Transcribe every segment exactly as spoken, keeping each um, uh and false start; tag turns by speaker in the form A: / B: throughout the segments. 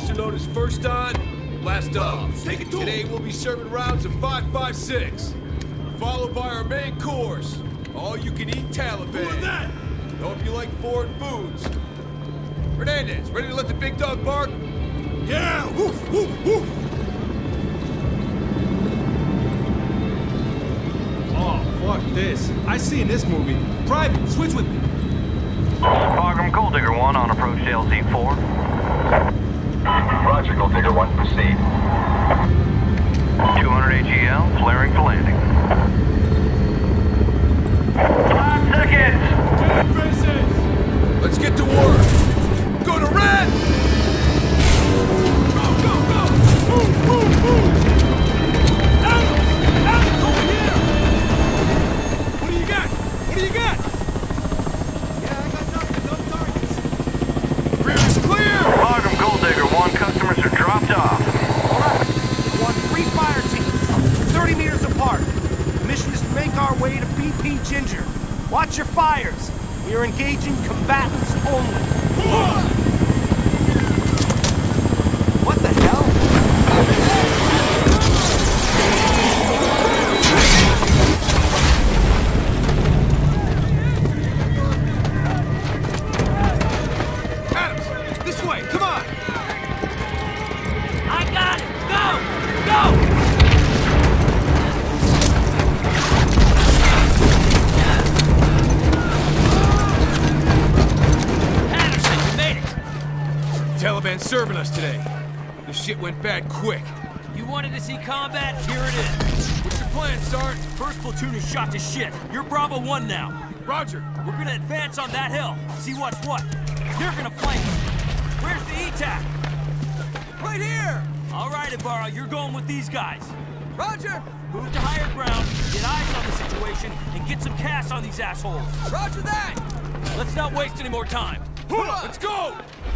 A: saucer load is first on, last off.
B: Take it to
A: Today we'll be serving rounds of five five six, followed by our main course, all-you-can-eat Taliban.
B: Who is that?
A: Hope you like foreign foods. Hernandez, ready to let the big dog bark?
B: Yeah! Woof, woof, woof!
C: Oh, fuck this. I seen this movie. Private, switch with me.
D: Bagram Gold Digger one on approach to L Z four.
E: Roger, Gold Digger one, proceed.
D: two hundred A G L, flaring for landing. Five seconds!
A: Let's get to work. Go to red!
B: Go, go, go! Move, move, move! Adam! Adam's over here! What do you got? What do you got? Yeah, I got nothing. No targets.
A: Rear is clear!
D: Bagram Gold Digger one, customers are dropped off.
F: All right. We're on three fire teams, thirty meters apart. The mission is to make our way to B P Ginger. Watch your fires. We are engaging combatants only. What the hell?
A: Adams, this way, come on!
G: I got it! Go! Go! Patterson, you made it!
A: Taliban serving us today. This shit went bad quick.
G: You wanted to see combat? Here it is.
A: What's your plan, Sergeant?
G: First platoon is shot to shit. You're Bravo one now.
A: Roger.
G: We're gonna advance on that hill. See what's what. You're gonna flank. Where's the E TAC?
B: Right here!
G: All right, Ibarra, you're going with these guys.
B: Roger!
G: Move to higher ground, get eyes on the situation, and get some cash on these assholes.
B: Roger that!
G: Let's not waste any more time.
A: Let's go!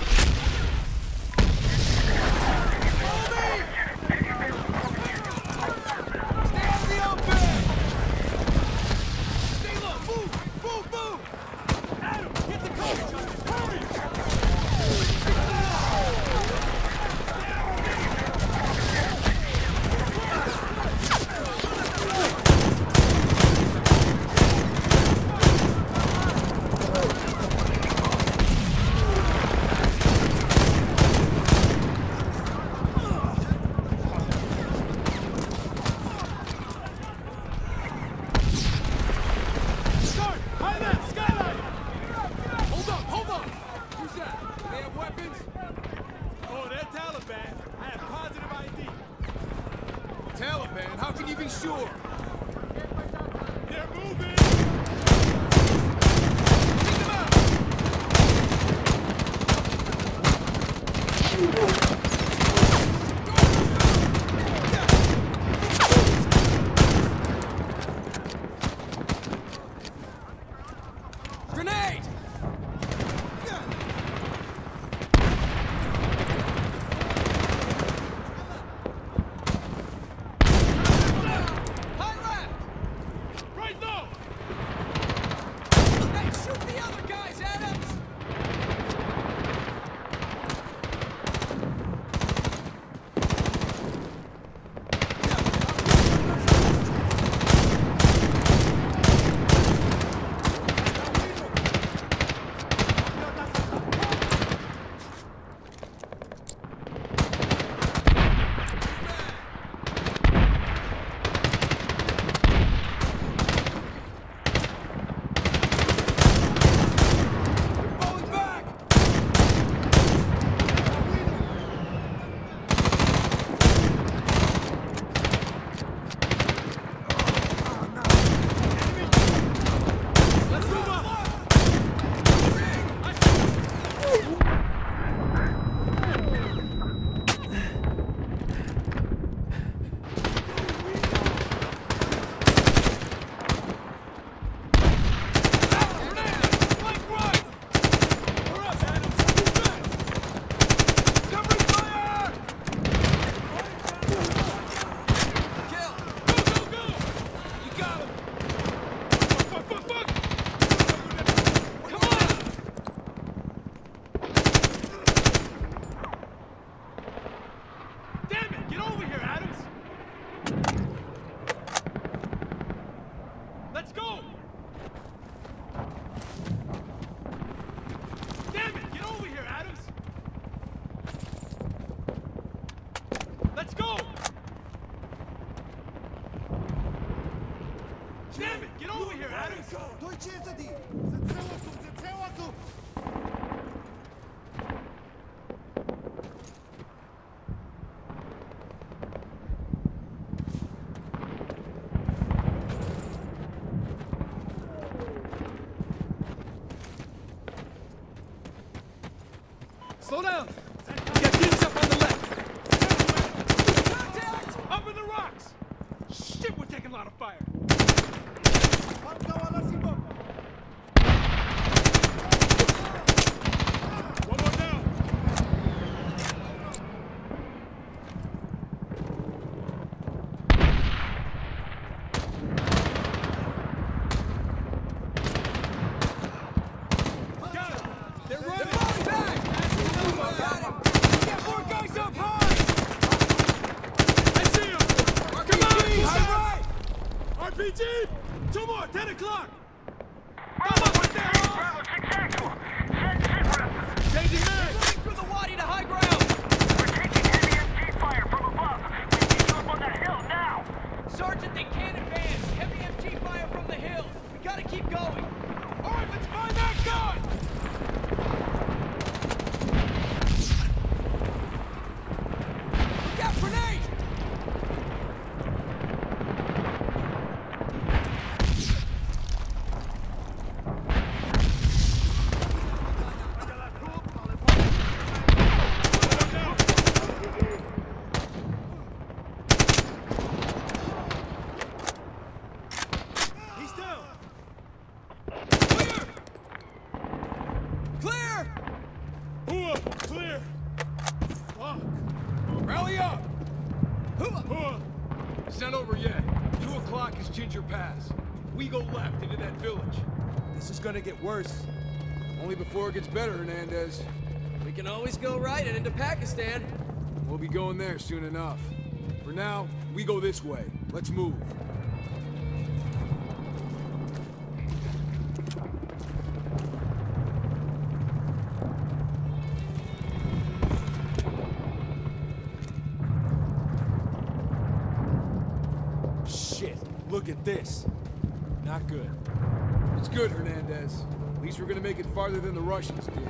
A: Taliban? How can you be sure?
B: They're moving!
A: Take them out!
B: Grenade! Let's go! Damn it! Get over here, Adams!
C: Slow down! Get things up on the left!
B: Contact! Up in the rocks! Shit, we're taking a lot of fire! One more down! Got it! They're running! Got him! Get more guys up high! I see him! Come on! High right! R P G! Two more! Ten o'clock! Come up with that!
D: Bravo six actual. Send sit rep.
B: Changing mag!
G: Running through the wadi to high ground!
D: We're taking heavy M G fire from above. We need you up on that hill now.
G: Sergeant, they can't advance! Heavy M G fire from the hill! We gotta keep going!
B: Alright, let's find that gun!
G: Look out, grenade!
B: He's down!
G: Clear!
B: Hua! Clear! Fuck! Rally up! Hua!
A: It's not over yet. Two o'clock is Ginger Pass. We go left into that village.
C: This is gonna get worse.
A: Only before it gets better, Hernandez.
G: We can always go right and into Pakistan.
A: We'll be going there soon enough. For now, we go this way. Let's move.
C: Shit, look at this. Not good.
A: It's good, Hernandez. At least we're gonna make it farther than the Russians did.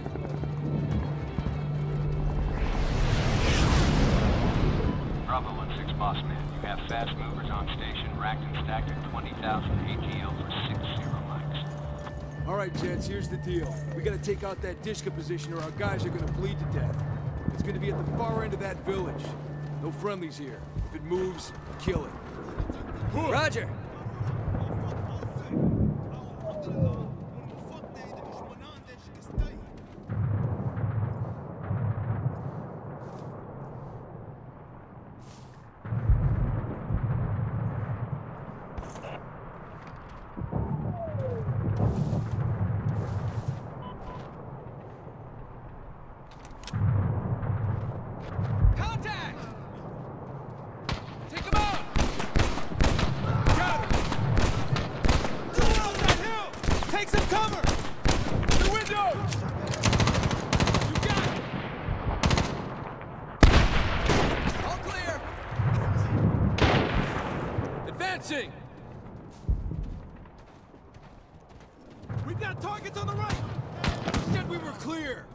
E: Bravo one six boss man, you have fast movers on station, racked and stacked at twenty thousand A T L for six zero mics.
A: All right, gents, here's the deal. We gotta take out that Dishka position or our guys are gonna bleed to death. It's gonna be at the far end of that village. No friendlies here. If it moves, kill it.
G: Roger! Contact! Take him out!
B: Got him! Throw on that hill! Take some cover! The windows! You got it!
G: All clear! Advancing!
B: We've got targets on the right!
A: Said we were clear!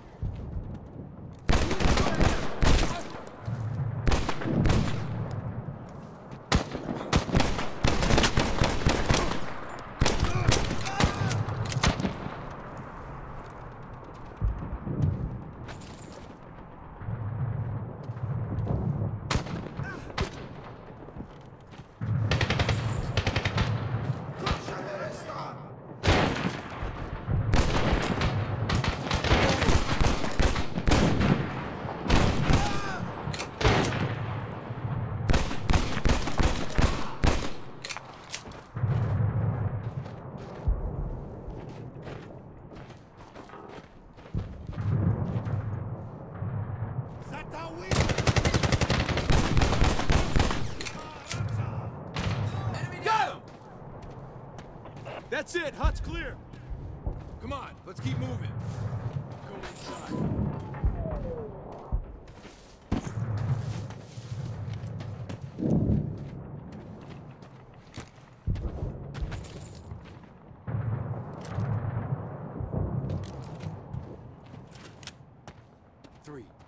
B: That's it, hut's clear.
A: Come on, let's keep moving. Go inside.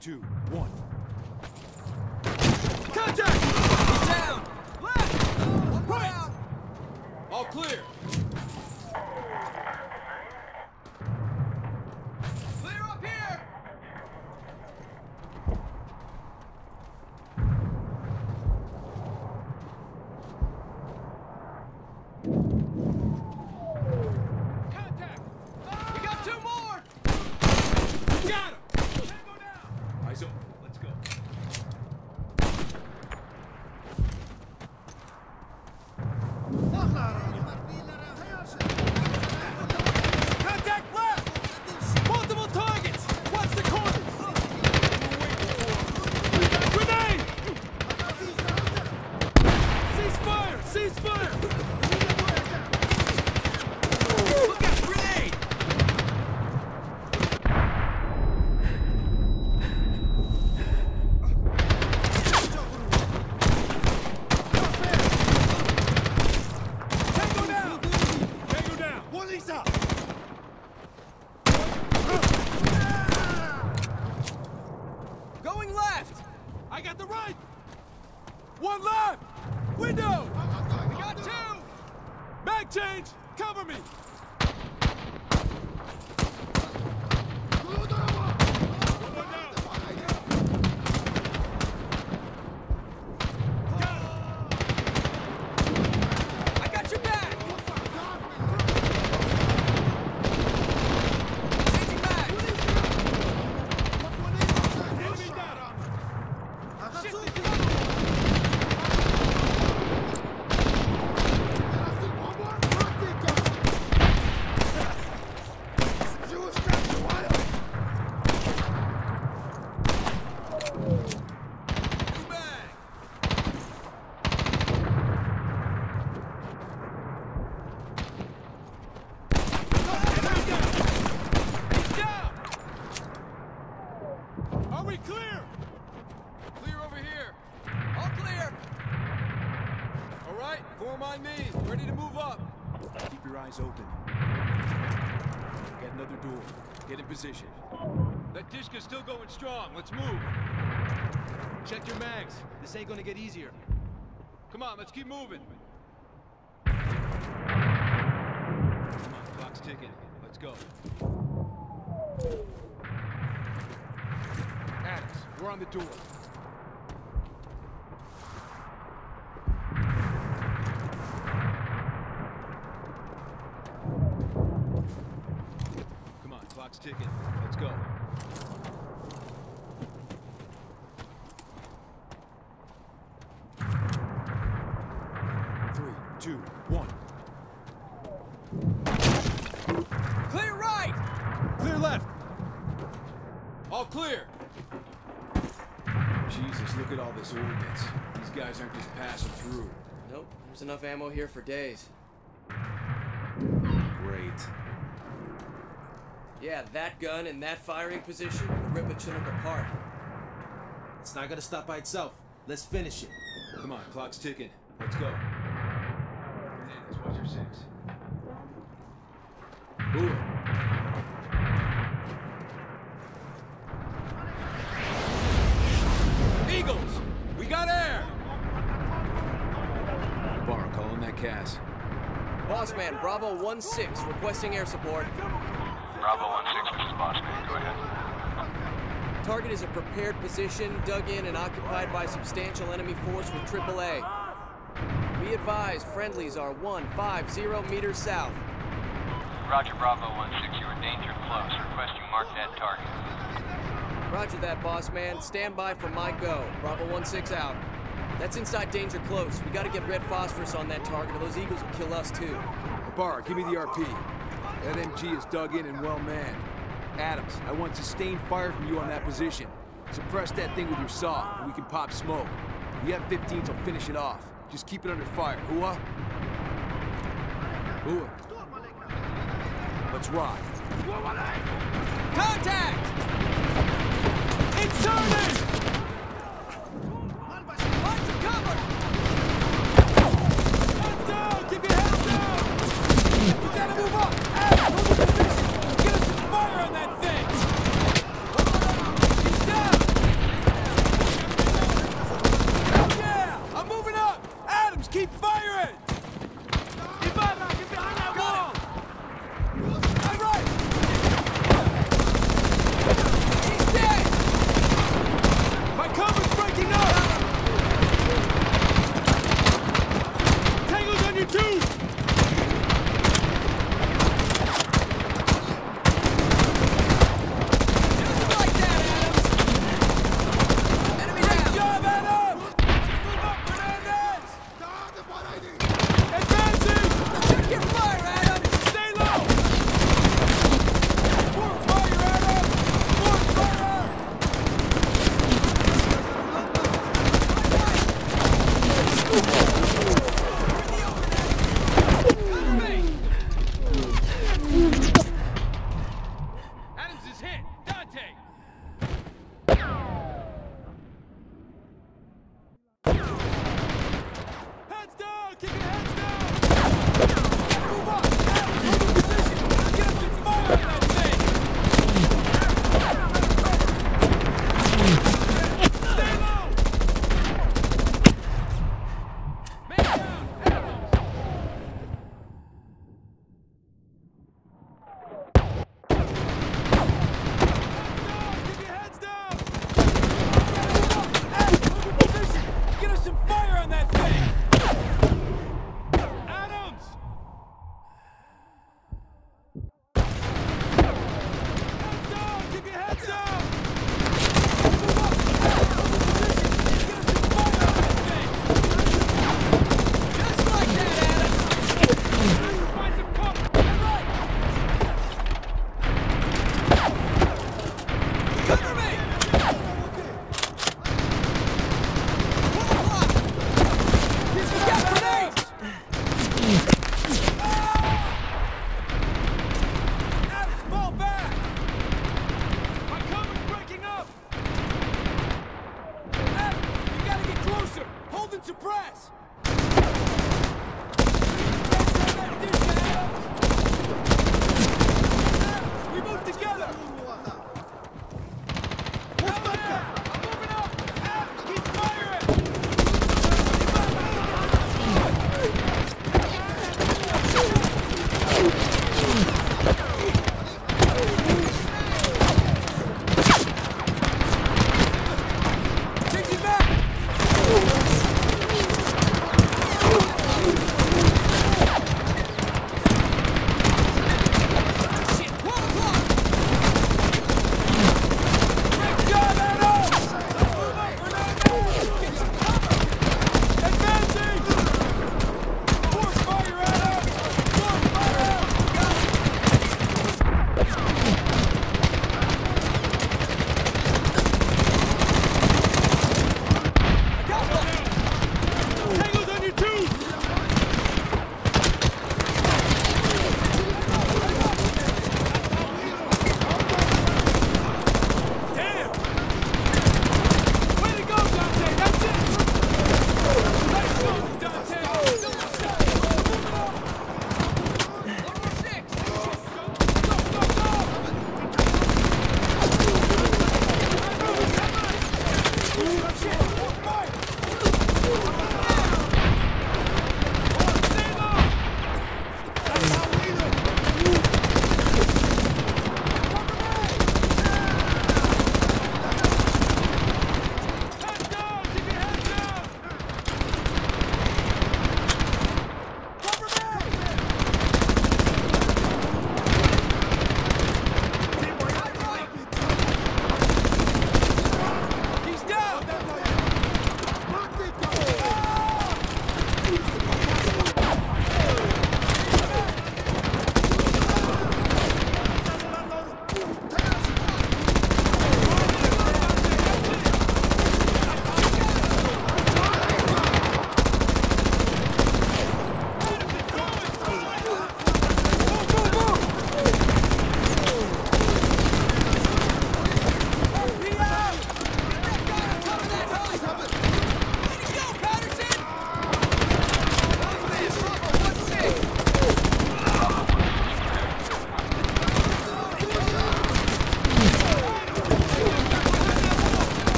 A: two, one.
B: Contact!
G: He's down!
B: Left! Right!
A: All clear.
B: Clear up here! Contact! We got two more!
A: Got him! Tango down! Eyes open. Let's go.
B: Contact left! Multiple targets! Watch the corners! Grenade! Cease fire! Cease fire!
G: Look out, grenade!
B: Tango down!
A: Tango down!
B: Going left! I got the right! One left! Window! We got two! Mag change! Cover me! I got your back! Changing mags!
A: Enemy down!
B: New bag! He's down!
A: Are we clear?
B: Clear over here. All clear.
A: All right, form on me. Ready to move up. Keep your eyes open. Get another door. Get in position.
B: That Dishka's still going strong. Let's move. Check your mags. This ain't gonna get easier. Come on, let's keep moving. Come on, clock's ticking. Let's go.
A: Adams, we're on the door.
B: Come on, clock's ticking. Let's go.
A: Three, two, one.
B: Clear right!
A: Clear left. All clear. Jesus, look at all this ordnance. These guys aren't just passing through.
H: Nope, there's enough ammo here for days.
A: Great.
H: Yeah, that gun in that firing position would rip a Chinook apart.
C: It's not gonna stop by itself. Let's finish it.
A: Come on, clock's ticking. Let's go.
B: Let's watch your six.
A: Move it.
B: Eagles! We got air!
A: Bar, call in that Cass.
H: Boss man, Bravo one six, requesting air support.
E: Bravo one six, this is Boss Man. Go ahead.
H: Target is a prepared position, dug in and occupied by substantial enemy force with triple A. Be advised, friendlies are one five zero meters south.
E: Roger, Bravo one six, you're in danger close. Requesting mark that target.
H: Roger that, boss man. Stand by for my go. Bravo one six out. That's inside danger close. We gotta get red phosphorus on that target or those eagles will kill us too.
A: Bar, give me the R P. That M G is dug in and well manned. Adams, I want sustained fire from you on that position. Suppress that thing with your saw, and we can pop smoke. The F fifteens will finish it off. Just keep it under fire. Hua? Hua. Let's rock.
B: Contact! It's turning! Lots of cover! Head down! Keep your head down! You gotta move up! Adams, hold your position! Get us some fire on that thing! He's down!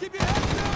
B: Keep your head down!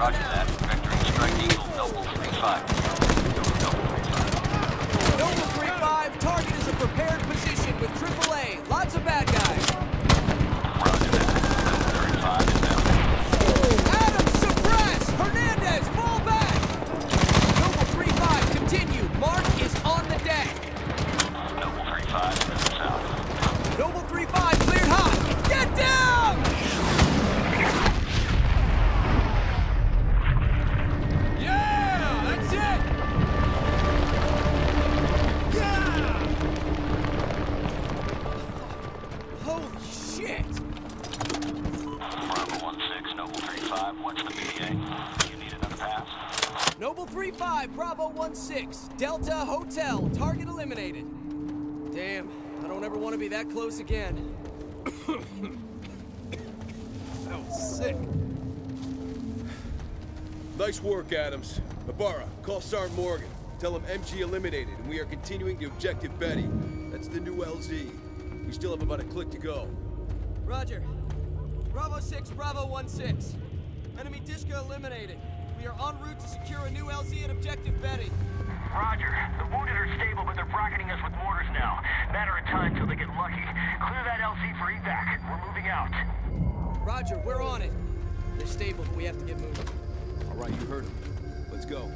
E: Roger that. Vectoring Strike Eagle, Noble three five. Noble three five.
H: Noble three five, target is a prepared position with triple A. Lots of bad guys.
E: Roger that. Noble three five inbound.
H: Adams, suppress! Hernandez, fall back! Noble three five, continue. Mark is on the deck.
E: Noble three five, moving south.
H: Noble three five, cleared hot. Get down!
A: Yeah! That's it!
H: Yeah! Holy shit!
E: Bravo one six, Noble three five, what's the B A? You need another pass?
H: Noble three five, Bravo one six, Delta Hotel, target eliminated. Damn, I don't ever want to be that close again.
A: That was sick. Nice work, Adams. Ibarra, call Sergeant Morgan. Tell him M G eliminated, and we are continuing the objective Betty. That's the new L Z. We still have about a click to go.
H: Roger. Bravo six, Bravo one six. Enemy Disco eliminated. We are en route to secure a new L Z at objective Betty.
D: Roger. The wounded are stable, but they're bracketing us with mortars now. Matter of time till they get lucky. Clear that L Z for evac. We're moving out.
H: Roger, we're on it. They're stable, but we have to get moving.
A: All right, you heard him. Let's go.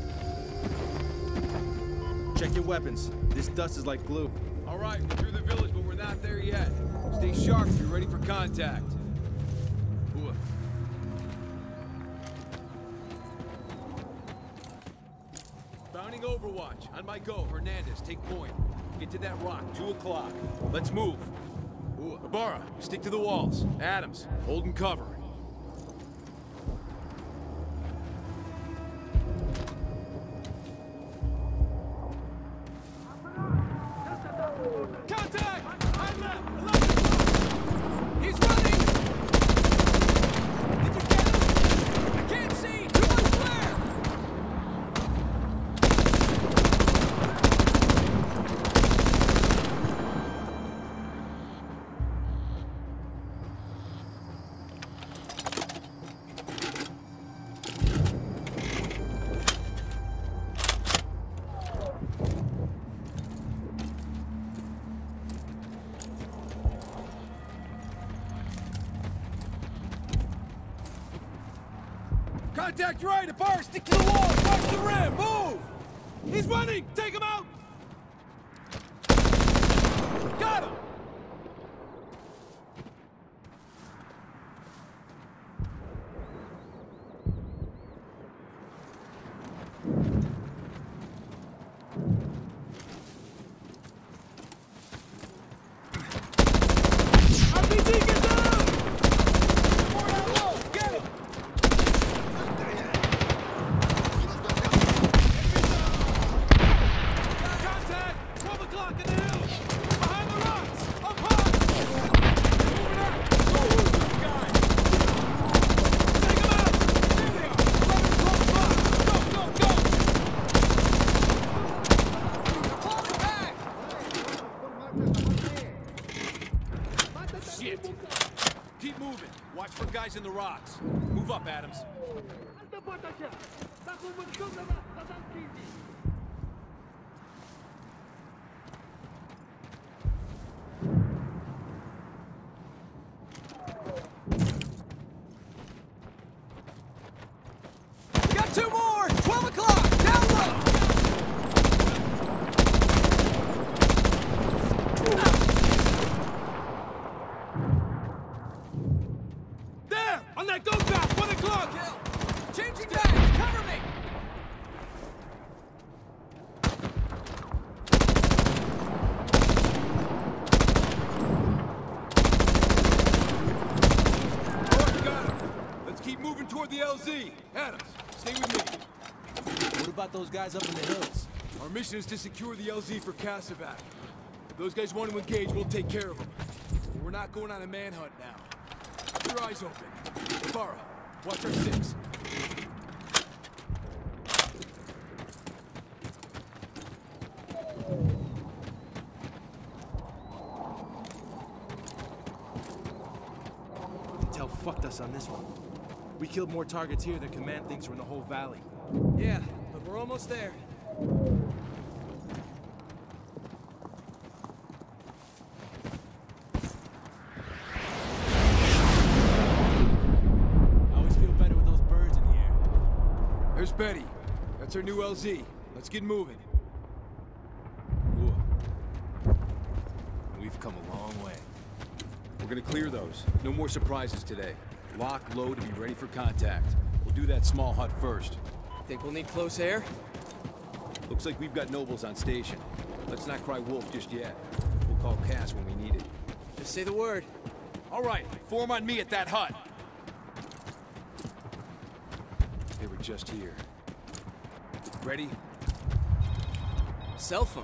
C: Check your weapons. This dust is like glue.
A: All right, we're through the village, but we're not there yet. Stay sharp if you're ready for contact. Ooh. Mounting Overwatch. On my go, Hernandez, take point. Get to that rock, two o'clock. Let's move. Ooh. Ibarra, stick to the walls. Adams, holding cover.
B: Contact! I'm left!
H: He's running! Did you get him? I can't see! Too much flare!
A: Contact right, Ibarra, stick to the wall, watch the rim, move!
B: He's running! Take him out!
A: Got him!
B: R P G, get down!
A: More down low, get him!
B: Contact! twelve o'clock in the hills! Behind the rocks! Up high! Moving out! Go lose this guy! Take him out! There they are! eleven close by! Go, go, go!
H: Falling back!
A: Shit! Keep moving. Watch for guys in the rocks. Move up, Adams.
H: We got two more! twelve o'clock! Down low!
B: There! On that go path! One o'clock!
H: Kill! Changing bags! Cover me!
A: All right, got him. Let's keep moving toward the L Z. Adams, stay with me.
C: What about those guys up in the hills?
A: Our mission is to secure the L Z for Casevac. If those guys want to engage, we'll take care of them. But we're not going on a manhunt now. Keep your eyes open. Ibarra, watch our six.
C: Intel fucked us on this one. We killed more targets here than Command thinks are in the whole valley.
H: Yeah, but we're almost there.
C: I always feel better with those birds in the air.
A: There's Betty. That's her new L Z. Let's get moving.
C: Ooh. We've come a long way.
A: We're gonna clear those. No more surprises today. Lock, load, and be ready for contact. We'll do that small hut first.
H: Think we'll need close air?
A: Looks like we've got nobles on station. Let's not cry wolf just yet. We'll call Cass when we need it.
H: Just say the word.
A: All right, form on me at that hut. They were just here. Ready?
H: Cell phone.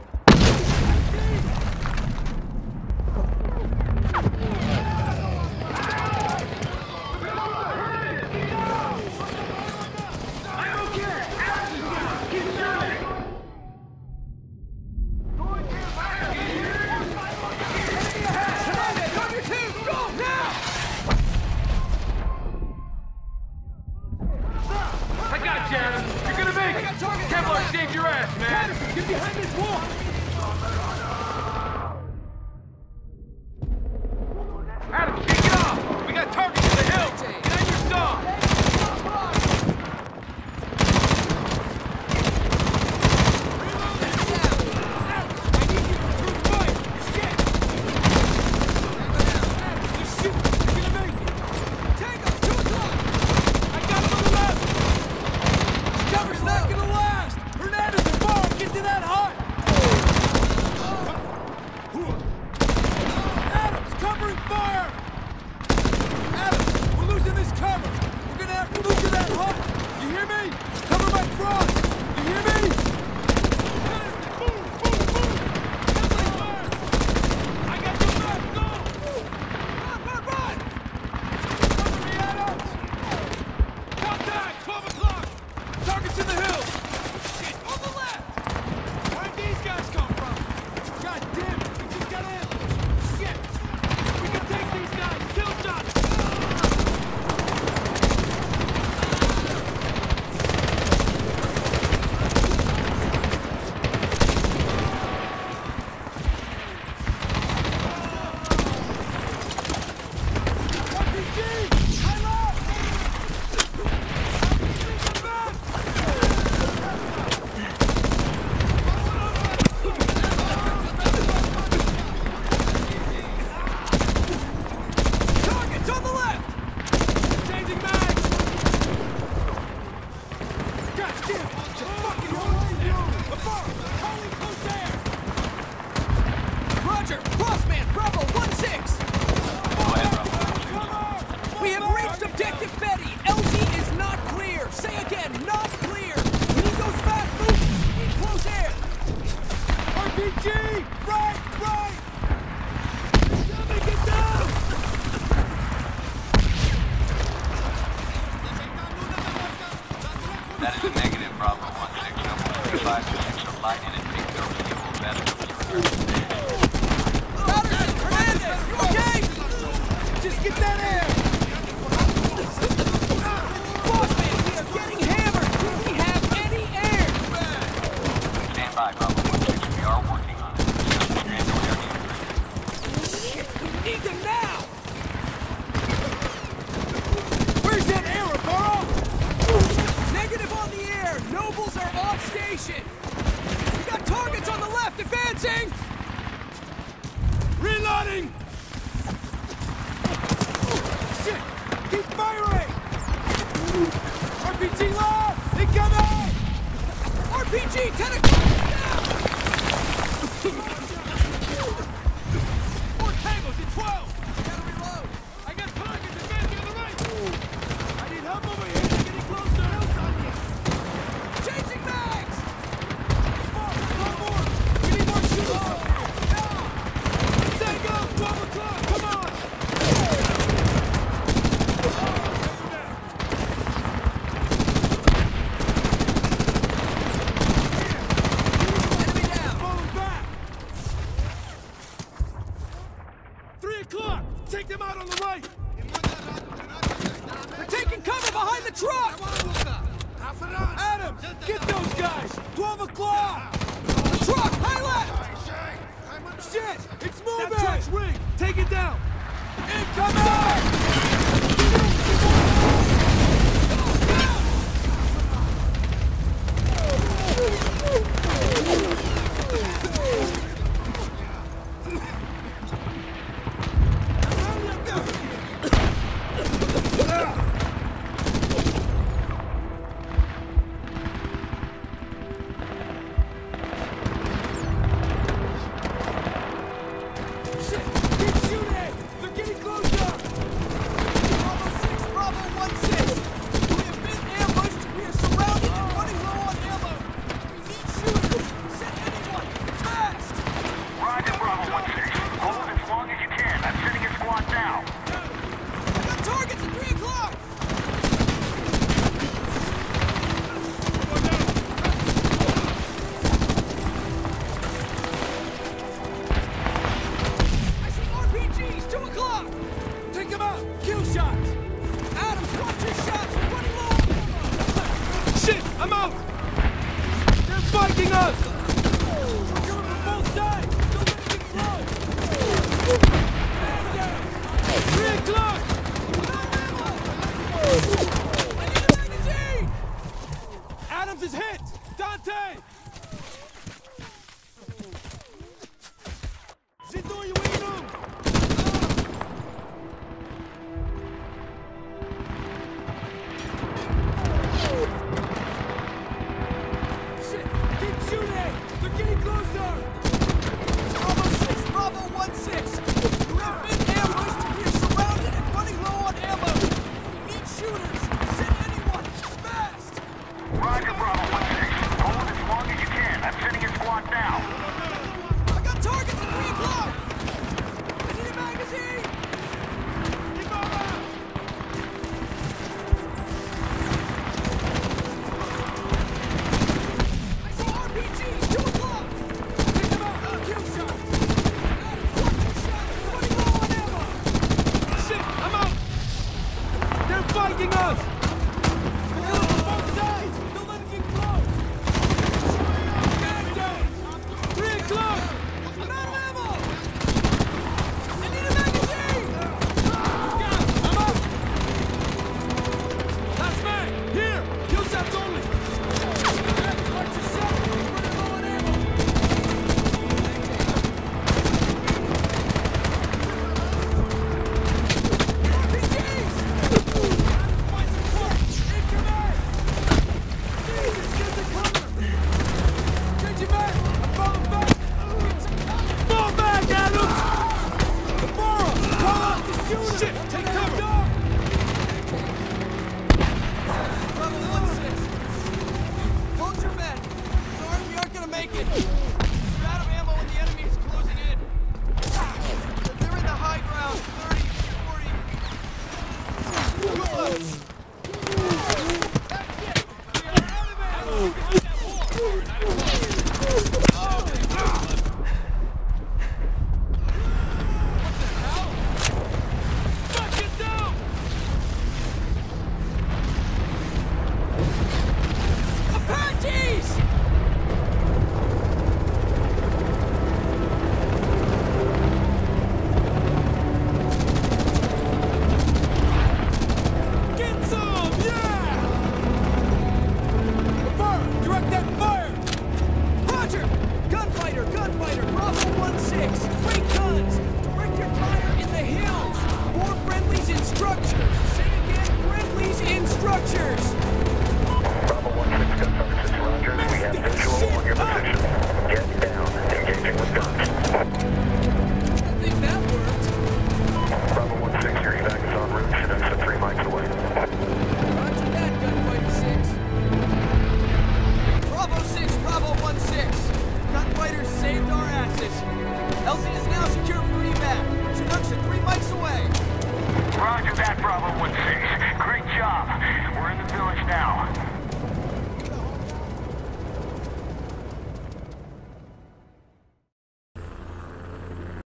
B: truck! Adams, get those guys! twelve o'clock! The truck, high left! Shit, it's moving! That truck's rigged! Take it down! Incoming! Adams is hit! Dante! Zinduyuinu! Shit! Keep shooting! They're getting closer! Bravo six, Bravo one six! You have been ambushed! We are surrounded and running low on ammo! We need shooters! Send anyone! Fast!
D: Roger, Bravo one six. Hold as long as you can. I'm sending a squad now.
B: I got targets at three o'clock! I need a magazine! Keep over! I see R P Gs! two o'clock! Take them out! Uh, kill shot! Adams, watch your shot! Running low on ammo! Shit! I'm out! They're fighting us!